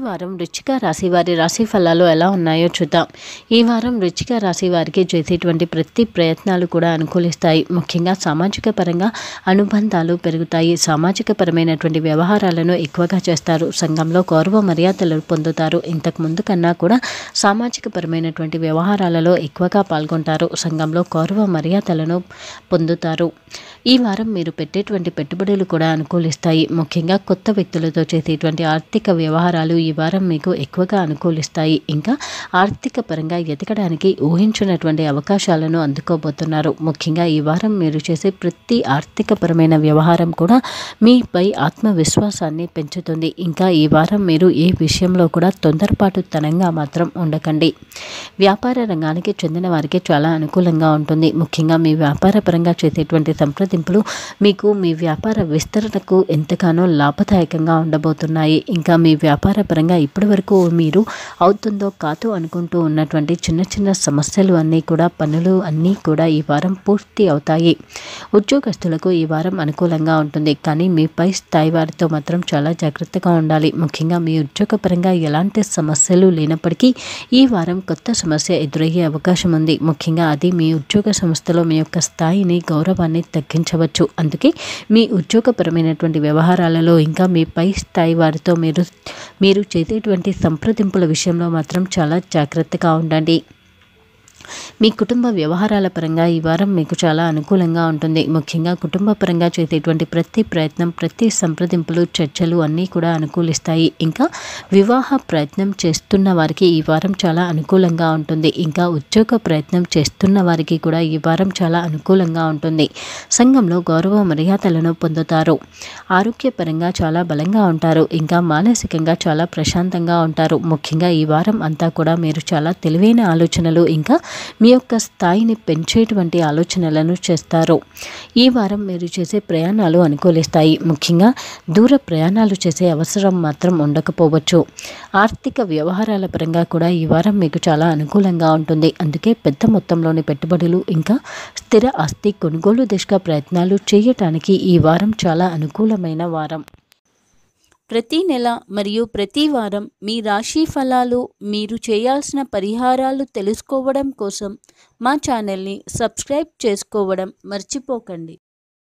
వారం వృశ్చిక రాశి వారి రాశి ఫలాలు ఎలా ఉన్నాయో చూద్దాం. ఈ వారం వృశ్చిక రాశి వారికి చేసేటువంటి ప్రతి ప్రయత్నాలు కూడా అనుకూలిస్తాయి. ముఖ్యంగా సామాజిక పరంగా అనుబంధాలు పెరుగుతాయి. సామాజిక పరమైనటువంటి వ్యవహారాలను ఎక్కువగా చేస్తారు. సంఘంలో గౌరవ మర్యాదలు పొందుతారు. ఇంతకు ముందు కన్నా కూడా సామాజిక పరమైనటువంటి వ్యవహారాలలో ఎక్కువగా పాల్గొంటారు. సంఘంలో గౌరవ మర్యాదలను పొందుతారు. ఈ వారం మీరు పెట్టేటువంటి పెట్టుబడులు కూడా అనుకూలిస్తాయి. ముఖ్యంగా కొత్త వ్యక్తులతో చేసేటువంటి ఆర్థిక వ్యవహారాలు ఈ వారం మీకు ఎక్కువగా అనుకూలిస్తాయి. ఇంకా ఆర్థిక పరంగా ఎదగడానికి ఊహించినటువంటి అవకాశాలను అందుకోబోతున్నారు. ముఖ్యంగా ఈ వారం మీరు చేసే ప్రతి ఆర్థిక పరమైన వ్యవహారం కూడా మీపై ఆత్మవిశ్వాసాన్ని పెంచుతుంది. ఇంకా ఈ వారం మీరు ఏ విషయంలో కూడా తొందరపాటుతనంగా మాత్రం ఉండకండి. వ్యాపార రంగానికి చెందిన వారికి చాలా అనుకూలంగా ఉంటుంది. ముఖ్యంగా మీ వ్యాపార పరంగా చేసేటువంటి సంప్రదింపులు మీకు మీ వ్యాపార విస్తరణకు ఎంతగానో లాభదాయకంగా ఉండబోతున్నాయి. ఇంకా మీ వ్యాపార పరంగా ఇప్పటి వరకు మీరు అవుతుందో కాదో అనుకుంటూ ఉన్నటువంటి చిన్న చిన్న సమస్యలు అన్నీ కూడా పనులు అన్నీ కూడా ఈ వారం పూర్తి అవుతాయి. ఉద్యోగస్తులకు ఈ వారం అనుకూలంగా ఉంటుంది. కానీ మీ పై స్థాయి వారితో మాత్రం చాలా జాగ్రత్తగా ఉండాలి. ముఖ్యంగా మీ ఉద్యోగపరంగా ఎలాంటి సమస్యలు లేనప్పటికీ ఈ వారం కొత్త సమస్య ఎదురయ్యే అవకాశం ఉంది. ముఖ్యంగా అది మీ ఉద్యోగ సంస్థలో మీ యొక్క స్థాయిని గౌరవాన్ని తగ్గించవచ్చు. అందుకే మీ ఉద్యోగపరమైనటువంటి వ్యవహారాలలో ఇంకా మీ పై స్థాయి వారితో మీరు చేసేటువంటి సంప్రదింపుల విషయంలో మాత్రం చాలా జాగ్రత్తగా ఉండండి. మీ కుటుంబ వ్యవహారాల పరంగా ఈ వారం మీకు చాలా అనుకూలంగా ఉంటుంది. ముఖ్యంగా కుటుంబ పరంగా చేసేటువంటి ప్రతి ప్రయత్నం, ప్రతి సంప్రదింపులు, చర్చలు అన్నీ కూడా అనుకూలిస్తాయి. ఇంకా వివాహ ప్రయత్నం చేస్తున్న వారికి ఈ వారం చాలా అనుకూలంగా ఉంటుంది. ఇంకా ఉద్యోగ ప్రయత్నం చేస్తున్న వారికి కూడా ఈ వారం చాలా అనుకూలంగా ఉంటుంది. సంఘంలో గౌరవ మర్యాదలను పొందుతారు. ఆరోగ్యపరంగా చాలా బలంగా ఉంటారు. ఇంకా మానసికంగా చాలా ప్రశాంతంగా ఉంటారు. ముఖ్యంగా ఈ వారం అంతా కూడా మీరు చాలా తెలివైన ఆలోచనలు ఇంకా మీ యొక్క స్థాయిని పెంచేటువంటి ఆలోచనలను చేస్తారు. ఈ వారం మీరు చేసే ప్రయాణాలు అనుకూలిస్తాయి. ముఖ్యంగా దూర ప్రయాణాలు చేసే అవసరం మాత్రం ఉండకపోవచ్చు. ఆర్థిక వ్యవహారాల పరంగా కూడా ఈ వారం మీకు చాలా అనుకూలంగా ఉంటుంది. అందుకే పెద్ద మొత్తంలోని పెట్టుబడులు ఇంకా స్థిర ఆస్తి కొనుగోలు దిశగా ప్రయత్నాలు చేయటానికి ఈ వారం చాలా అనుకూలమైన వారం. ప్రతి నెల మరియు ప్రతి వారం మీ రాశి ఫలాలు, మీరు చేయాల్సిన పరిహారాలు తెలుసుకోవడం కోసం మా ఛానల్ని సబ్స్క్రైబ్ చేసుకోవడం మర్చిపోకండి.